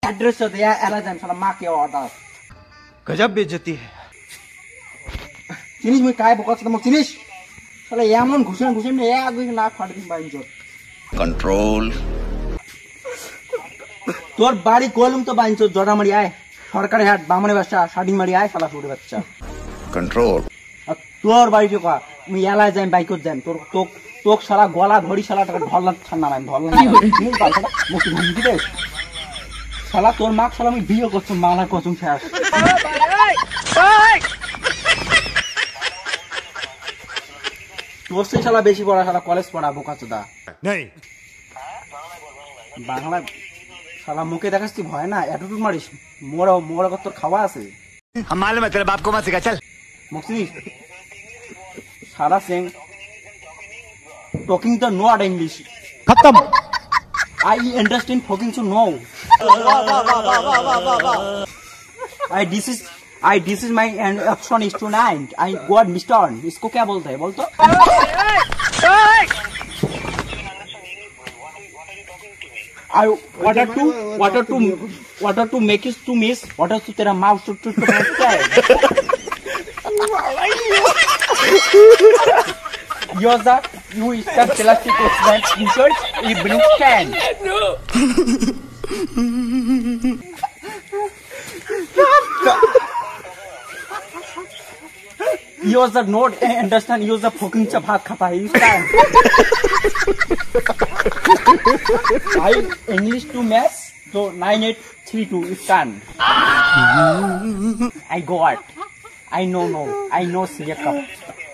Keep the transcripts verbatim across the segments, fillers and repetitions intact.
Address दे या एला जान साला माँ के ऑर्डर गजब बेइज्जती है चिनिस मैं काय बकवास करता मग चिनिस साला यामन घुसन घुसन में या आगे नाक फाड़ दिन बाइन जो कंट्रोल तोर बाड़ी कोलुम तो बाइन जो जोड़ा मरी आए सरकारी हाट बामने बच्चा शादी मरी आए साला छोटे बच्चा कंट्रोल तोर बाड़ी जो का मैं याला जाए बाइक को जाए तोर तो तो साला गोला घोड़ी साला ढोलना छन्ना मैं ढोलना नहीं बात है मुझे नहीं दे साला तोर मार्क साला मैं वीडियो को तुम माला को तुम शेयर तोर से साला बेची पड़ा साला कॉलेज पड़ा बोका चुदा नहीं बांग्ला साला मुके देखा सी भय ना एटीट्यूड मारिस मोरा मोरा को तोर खावा আছে हम मालूम है तेरे बाप को मत सिखा चल मुक्ति साला Singh talking the not English खत्म I understand talking to no I this is I this is my option is to nine I got Mister इसको क्या बोलते हैं बोल तो I what are to what are to what are to make is to miss what are to तेरा mouse to to Yours are you start plastic oxide insert a blue can. Yours are not understand. Yours are fucking chapat khata hai. You stand. I English to maths so nine eight three two. You stand. I got. I know no. I know see a cup.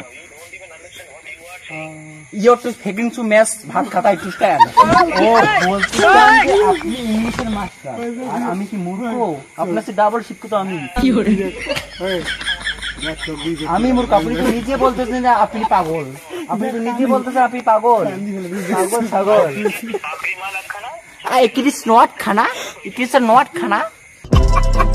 You to taking to mess भात खाता है to stand. Oh, बोलते हैं कि अपनी English में master. आमी की मूर्ख अपने से डबल शिफ्ट तो आमी. आमी मूर्ख अपनी तो नीचे बोलते थे ना अपनी पागल. अपनी तो नीचे बोलते थे अपनी पागल. पागल पागल. Ah, it is not खाना. It is not खाना.